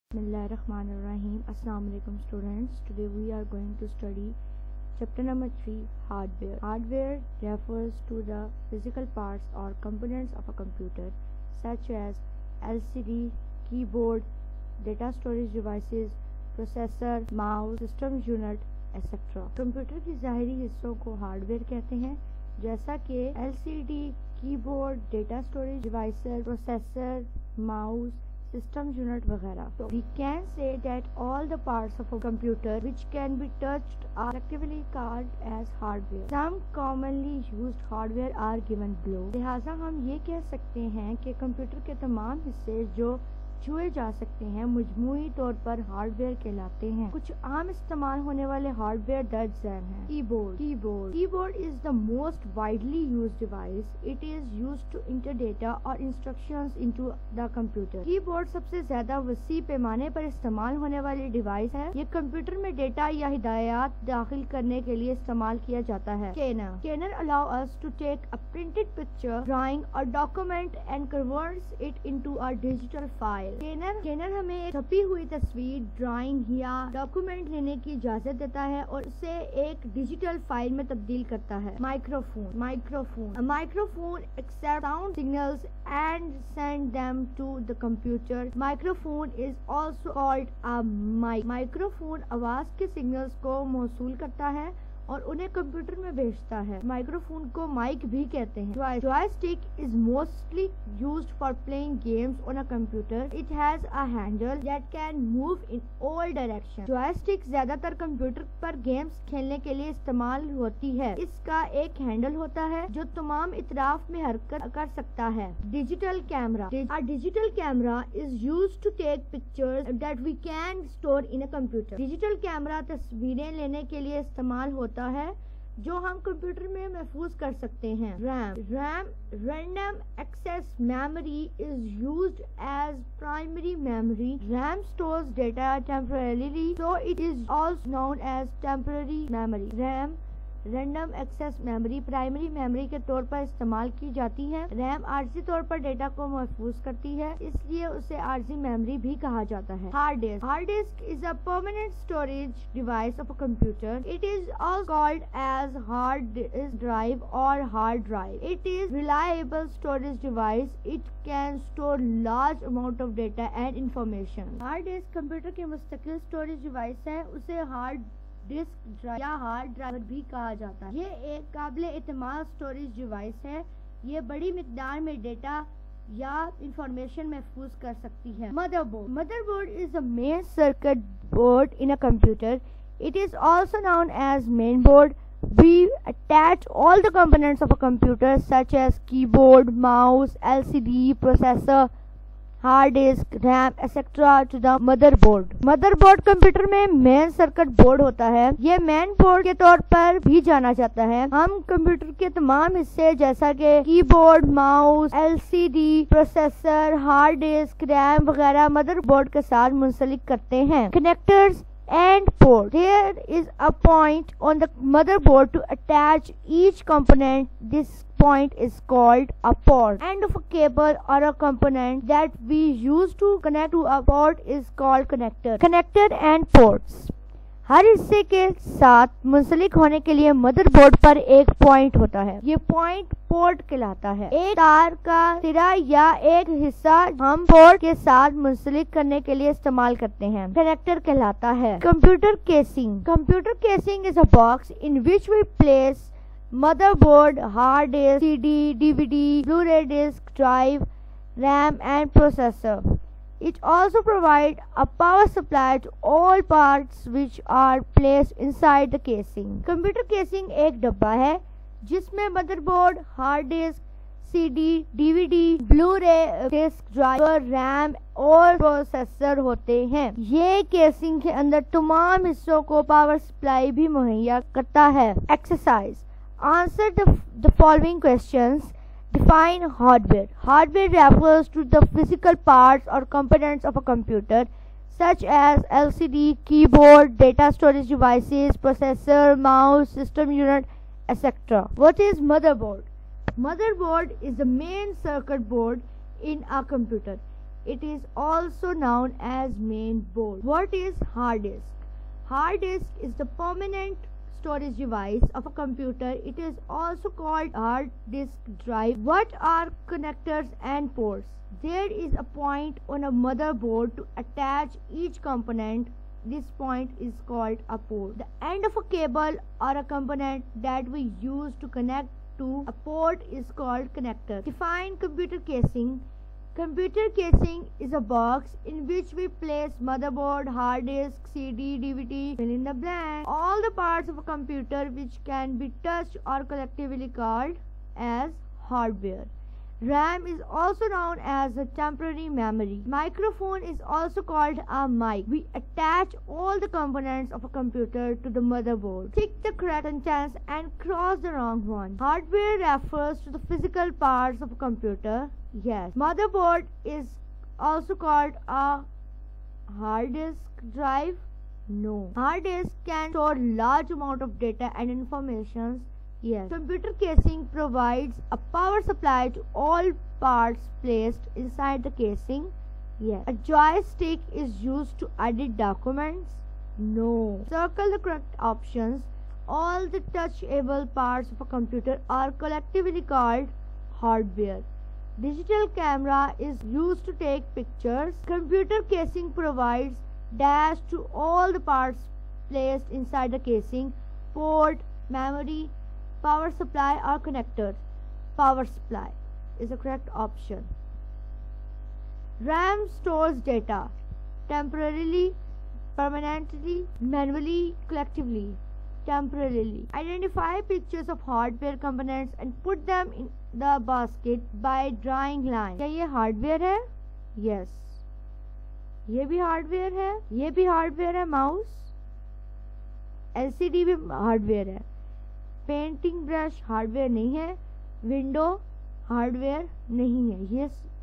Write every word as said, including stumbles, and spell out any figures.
Bismillahirrahmanirrahim. Assalamu alaikum students. Today we are going to study chapter number three, hardware. Hardware refers to the physical parts or components of a computer such as L C D, keyboard, data storage devices, processor, mouse, system unit, et cetera. Computer की ज़ाहिरी हिस्सों को hardware कहते हैं, जैसा कि L C D, keyboard, data storage devices, processor, mouse, system unit वगैरह. So we can say that all the parts of a computer which can be touched are collectively called as hardware. Some commonly used hardware are given below. लिहाजा हम ये कह सकते हैं कि computer के तमाम हिस्से जो छुए जा सकते हैं मजमूई तौर पर हार्डवेयर कहलाते हैं. कुछ आम इस्तेमाल होने वाले हार्डवेयर दर्ज झैल हैं. Keyboard keyboard keyboard is the most widely used device. It is used to enter data और instructions into the computer. Keyboard सबसे ज्यादा वसी पैमाने पर इस्तेमाल होने वाली डिवाइस है. ये कंप्यूटर में डेटा या हिदायत दाखिल करने के लिए इस्तेमाल किया जाता है. Scanner scanner allow us to take a printed picture, drawing और document and converts it into a digital file. Scanner scanner हमें एक छपी हुई तस्वीर, ड्राइंग या डॉक्यूमेंट लेने की इजाजत देता है और उसे एक डिजिटल फाइल में तब्दील करता है. Microphone microphone microphone accept sound signals and send them to the computer. Microphone is also called a mike. Microphone आवाज के सिग्नल्स को मौसूल करता है और उन्हें कंप्यूटर में भेजता है. माइक्रोफोन को माइक भी कहते हैं. Joystick is mostly used for playing games on a computer. It has a handle that can move in all direction. Joystick ज्यादातर कंप्यूटर पर गेम्स खेलने के लिए इस्तेमाल होती है. इसका एक हैंडल होता है जो तमाम इतराफ में हरकत कर सकता है. Digital camera a digital camera is used to take pictures that we can store in a computer. Digital camera तस्वीरें लेने के लिए इस्तेमाल होता है जो हम कंप्यूटर में महफूज कर सकते हैं. RAM RAM random access memory is used as primary memory. RAM stores data temporarily, so it is also known as temporary memory. RAM random access memory primary memory के तौर पर इस्तेमाल की जाती है. रैम आर्जी तौर पर डेटा को महफूज करती है, इसलिए उसे आर्जी मेमोरी भी कहा जाता है. Hard disk hard disk is a permanent storage device of a computer. It is also called as hard disk drive और hard drive. It is reliable storage device. It can store large amount of data and information. Hard disk computer के मुस्तकिल storage device है. उसे hard disk drive या hard drive भी कहा जाता है. ये एक काबिल एतमाद स्टोरेज डिवाइस है. ये बड़ी मिकदार में डेटा या इंफॉर्मेशन महफूज कर सकती है. Motherboard motherboard is the main circuit board in a computer. It is also known as main board. We attach all the components of a computer such as keyboard, mouse, L C D, processor, hard disk, RAM etcetera to the motherboard. Motherboard computer में main circuit board होता है. ये main board के तौर पर भी जाना जाता है. हम कंप्यूटर के तमाम हिस्से जैसा कि keyboard, mouse, L C D, processor, hard disk, RAM वगैरह मदरबोर्ड के साथ मुंसलिक करते हैं. Connectors and port. There is a point on the motherboard to attach each component. This point is called a port. End of a cable or a component that we use to connect to a port is called connector. Connector and ports. हर हिस्से के साथ मुंसलिक होने के लिए motherboard पर एक point होता है. ये पॉइंट पोर्ट कहलाता है. एक तार का सिरा या एक हिस्सा हम पोर्ट के साथ मुंसलिक करने के लिए इस्तेमाल करते हैं. कनेक्टर कहलाता है. Computer casing computer casing is a box in which we place motherboard, hard disk, C D, D V D, Blu-ray disk, drive, RAM and processor. It also provides a power supply to all parts which are placed inside the casing. Computer casing एक डब्बा है जिसमें motherboard, hard disk, CD, DVD, Blu-ray disk, driver, RAM और processor होते हैं. ये casing के अंदर तमाम हिस्सों को पावर सप्लाई भी मुहैया करता है. Exercise answer the following questions. Define hardware. Hardware refers to the physical parts or components of a computer such as L C D, keyboard, data storage devices, processor, mouse, system unit, et cetera. What is motherboard? Motherboard is the main circuit board in a computer. It is also known as main board. What is hard disk? Hard disk is the permanent storage device of a computer. It is also called hard disk drive. What are connectors and ports? There is a point on a motherboard to attach each component. This point is called a port. The end of a cable or a component that we use to connect to a port is called connector. Define computer casing. Computer casing is a box in which we place motherboard, hard disk, C D, D V D, fill in the blank. All the parts of a computer which can be touched are collectively called as hardware. RAM is also known as a temporary memory. Microphone is also called a mic. We attach all the components of a computer to the motherboard. Tick the correct sentence and cross the wrong one. Hardware refers to the physical parts of a computer. Yes. Motherboard is also called a hard disk drive. No. Hard disk can store large amount of data and information. Yes. Computer casing provides a power supply to all parts placed inside the casing. Yes. A joystick is used to edit documents. No. Circle the correct options. All the touchable parts of a computer are collectively called hardware. Digital camera is used to take pictures. Computer casing provides dash to all the parts placed inside the casing. Port, memory, power supply or connector. Power supply is the correct option. RAM stores data temporarily, permanently, manually, collectively. Temporarily. Identify pictures of hardware components and put them in the basket by drawing line. क्या ये hardware है? Yes. ये भी hardware है. ये भी hardware है. Mouse, LCD भी हार्डवेयर है. पेंटिंग ब्रश हार्डवेयर नहीं है. विंडो हार्डवेयर नहीं है. ये